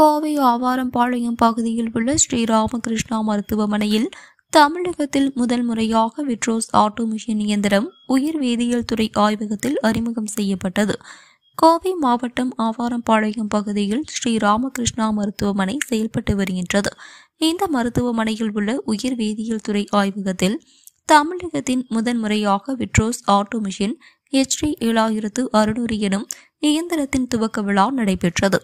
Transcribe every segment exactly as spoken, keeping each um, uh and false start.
கோவை ஆவாரம்பாளையம் பகுதியில் உள்ள ஸ்ரீ ராமகிருஷ்ணா மருத்துவமனையில் தமிழகத்தில் முதல் முறையாக விட்ரோஸ் ஆட்டோமிஷன் இயந்திரம் உயிர் வேதியியல் துறை ஆய்வகத்தில் அறிமுகம் செய்யப்பட்டது. கோவை மாவட்டம் ஆவாரம்பாளையம் பகுதியில் ஸ்ரீ ராமகிருஷ்ணா மருத்துவமனை செயல்பட்டு வருகின்றது. இந்த மருத்துவமனையில் உள்ள உயிர் வேதியியல் துறை ஆய்வகத்தில் தமிழகத்தின் முதன் முறையாக விட்ரோஸ் ஆட்டோமிஷன் ஹெச்டி ஏழாயிரத்து அறுநூறு எனும் இயந்திரத்தின் துவக்க விழா நடைபெற்றது.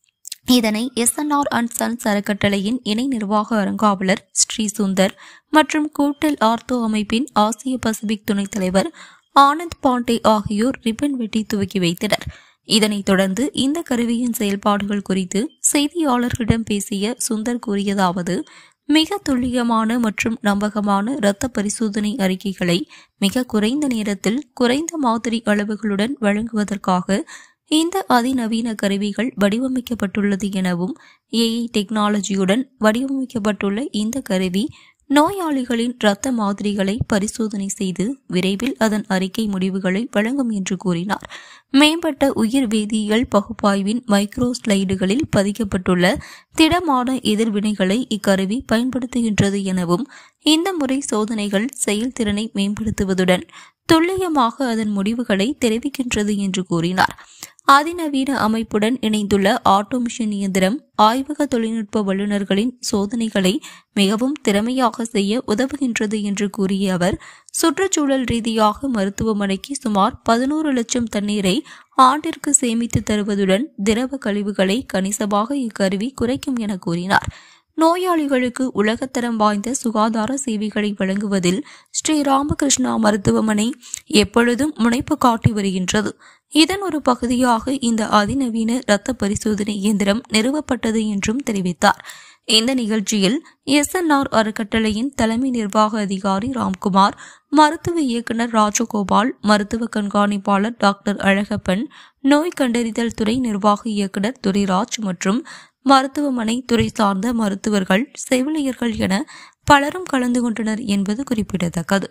இதனை S N R and Sons அறக்கட்டளையின் இணை நிர்வாக அறங்காவலர் ஸ்ரீ சுந்தர் மற்றும் கூட்டல் ஆர்த்தோ அமைப்பின் ஆசிய பசிபிக் துணைத் தலைவர் ஆனந்த் பாண்டே ஆகியோர் ரிப்பன் வெட்டி துவக்கி வைத்தனர். இதனைத் தொடர்ந்து இந்த கருவியின் செயல்பாடுகள் குறித்து செய்தியாளர்களிடம் பேசிய சுந்தர் கூறியதாவது, மிக துல்லியமான மற்றும் நம்பகமான இரத்த பரிசோதனை அறிக்கைகளை மிக குறைந்த நேரத்தில் குறைந்த மாதிரி அளவுகளுடன் வழங்குவதற்காக இந்த அதிநவீன கருவிகள் வடிவமைக்கப்பட்டுள்ளது எனவும், ஏஐ டெக்னாலஜியுடன் வடிவமைக்கப்பட்டுள்ள இந்த கருவி நோயாளிகளின் இரத்த மாதிரிகளை பரிசோதனை செய்து விரைவில் அதன் அறிக்கை முடிவுகளை வழங்கும் என்று கூறினார். மேம்பட்ட உயிர் வேதியியல் பகுப்பாய்வின் மைக்ரோ ஸ்லைடுகளில் பதிக்கப்பட்டுள்ள திடமான எதிர்வினைகளை இக்கருவி பயன்படுத்துகின்றது எனவும், இந்த முறை சோதனைகள் செயல்திறனை மேம்படுத்துவதுடன் துல்லியமாக அதன் முடிவுகளை தெரிவிக்கின்றது என்று கூறினார். அதிநவீன அமைப்புடன் இணைந்துள்ள ஆட்டோமிஷன் இயந்திரம் ஆய்வக தொழில்நுட்ப வல்லுநர்களின் சோதனைகளை மிகவும் திறமையாக செய்ய உதவுகின்றது என்று கூறிய அவர், சுற்றுச்சூழல் ரீதியாக மருத்துவமனைக்கு சுமார் பதினோரு லட்சம் தண்ணீரை ஆண்டிற்கு சேமித்து தருவதுடன் திரவ கழிவுகளை கணிசமாக இக்கருவி குறைக்கும் என கூறினார். நோயாளிகளுக்கு உலகத்தரம் வாய்ந்த சுகாதார சேவைகளை வழங்குவதில் ஸ்ரீ ராமகிருஷ்ணா மருத்துவமனை எப்பொழுதும் முனைப்பு காட்டி வருகின்றது. இதன் ஒரு பகுதியாக இந்த அதிநவீன இரத்த பரிசோதனை இயந்திரம் நிறுவப்பட்டது என்றும் தெரிவித்தார். இந்த நிகழ்ச்சியில் எஸ் என் ஆர் அறக்கட்டளையின் தலைமை நிர்வாக அதிகாரி ராம்குமார், மருத்துவ இயக்குநர் ராஜகோபால், மருத்துவ கண்காணிப்பாளர் டாக்டர் அழகப்பன், நோய் கண்டறிதல் துறை நிர்வாக இயக்குநர் துரைராஜ் மற்றும் மருத்துவமனை துறை சார்ந்த மருத்துவர்கள், செவிலியர்கள் என பலரும் கலந்து கொண்டனர் என்பது குறிப்பிடத்தக்கது.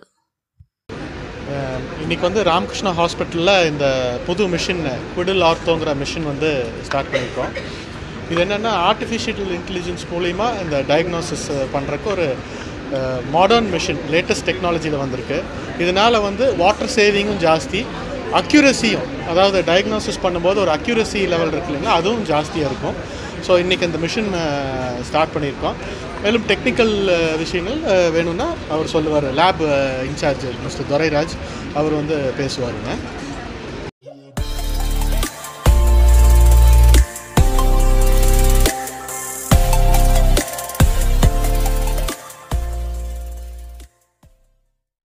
இன்னைக்கு வந்து ராமகிருஷ்ணா ஹாஸ்பிட்டலில் இந்த புது மிஷின் குடில் ஆர்த்தோங்கிற மிஷின் வந்து ஸ்டார்ட் பண்ணியிருக்கோம். இது என்னென்னா ஆர்டிஃபிஷியல் இன்டெலிஜென்ஸ் மூலிமா இந்த டயக்னோசிஸ் பண்ணுறக்கு ஒரு மாடர்ன் மிஷின், லேட்டஸ்ட் டெக்னாலஜியில் வந்திருக்கு. இதனால் வந்து வாட்டர் சேவிங்கும் ஜாஸ்தி, அக்யூரஸியும், அதாவது டயக்னோசிஸ் பண்ணும்போது ஒரு அக்யூரஸி லெவல் இருக்கு இல்லைங்களா, அதுவும் ஜாஸ்தியாக இருக்கும். ஸோ இன்றைக்கி இந்த மிஷின் ஸ்டார்ட் பண்ணியிருக்கோம். மேலும் டெக்னிக்கல் விஷயங்கள் வேணும்னா அவர் சொல்லுவார். லேப் இன்சார்ஜ் மிஸ்டர் துரைராஜ் அவர் வந்து பேசுவாருங்க.